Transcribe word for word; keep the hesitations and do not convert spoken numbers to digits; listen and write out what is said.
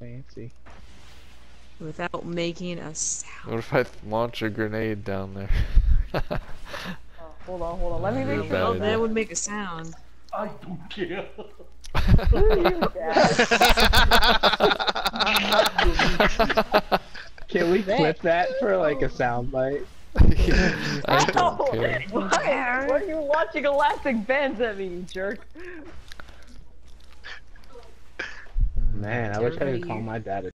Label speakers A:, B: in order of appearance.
A: fancy.
B: Without making a sound.
C: What if I launch a grenade down there?
D: Oh, hold on, hold on. Let me
C: You're
D: make
C: bad
D: sure.
C: idea.
B: That would make a sound.
E: I don't care.
A: Can we clip that for like a soundbite?
C: I don't care.
D: Why? Why are you watching Elastic Bands at me, you jerk?
A: Man, I wish I could
B: Everybody
A: call
B: here.
A: my dad a